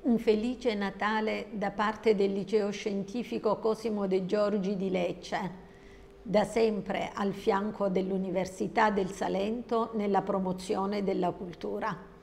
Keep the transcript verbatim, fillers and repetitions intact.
Un felice Natale da parte del Liceo Scientifico Cosimo De Giorgi di Lecce, da sempre al fianco dell'Università del Salento nella promozione della cultura.